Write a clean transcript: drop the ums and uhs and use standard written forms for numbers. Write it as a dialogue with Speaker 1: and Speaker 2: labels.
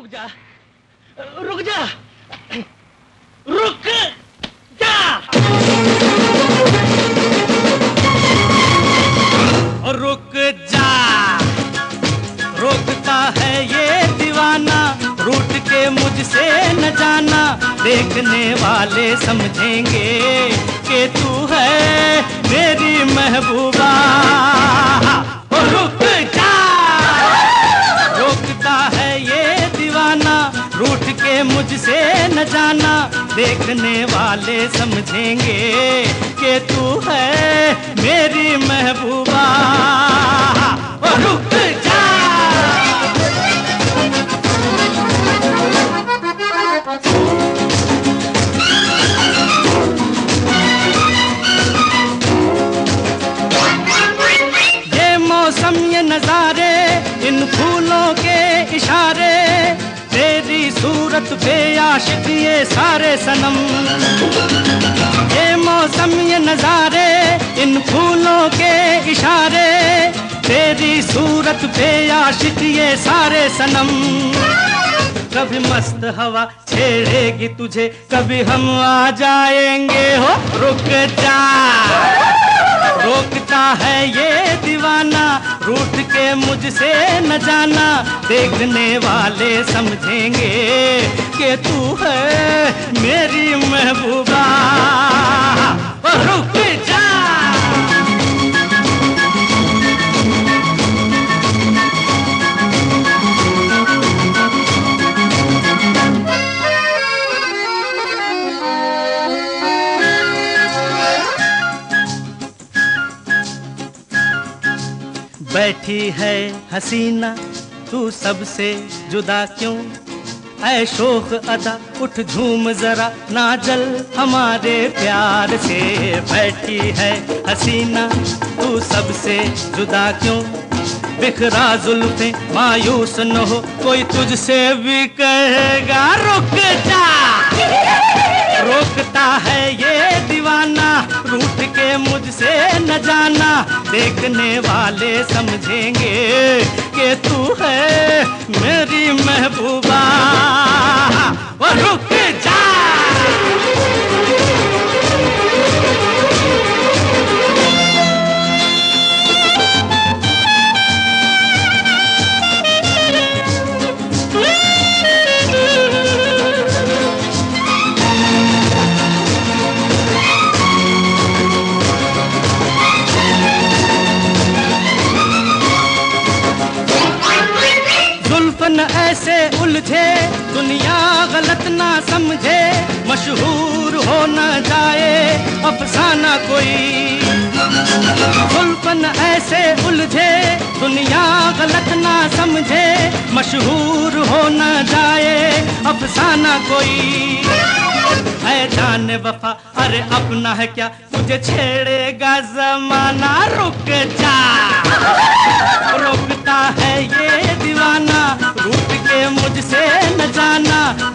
Speaker 1: जा, रुक जा, रुक जा, रुक जा। रोकता है ये दीवाना, रूठ के मुझसे न जाना। देखने वाले समझेंगे कि तू है मेरी महबूबा। रुक जा। रोकता है ये दीवाना, रूठ के मुझसे न जाना। देखने वाले समझेंगे कि तू है मेरी महबूबा। रुक जा। ये मौसम ये नजारे, इन फूलों के इशारे, तेरी सूरत पे आशिक ये सारे सनम। ये मौसम ये नजारे, इन फूलों के इशारे, तेरी सूरत पे आशिक ये सारे सनम। कभी मस्त हवा छेड़ेगी तुझे, कभी हम आ जाएंगे। हो रुक जा। रोकता है ये दीवाना, रूठ के मुझसे न जाना। देखने वाले समझेंगे कि तू है मेरी महबूबा। रुक जा। बैठी है हसीना तू सबसे जुदा क्यों? ऐ शोख अदा उठ झूम जरा, ना जल हमारे प्यार से। बैठी है हसीना तू सबसे जुदा क्यों? बिखरा जुल्फे मायूस न हो, कोई तुझसे भी कहेगा। रुक जा। रोकता है ये दीवाना, रूठ के मुझसे न जाना। देखने वाले समझेंगे कि तू है मेरी महबूबा। रुक जा। जुल्फन ऐसे उलझे दुनिया गलत ना समझे, मशहूर हो न जाए अफसाना कोई। जुल्फन ऐसे उलझे दुनिया गलत ना समझे, मशहूर हो न जाए अफसाना कोई। है जान वफा अरे अपना है क्या, तुझे छेड़ेगा जमाना। रुक जा। रोकता है ये दीवाना, रूठ के मुझसे न जाना।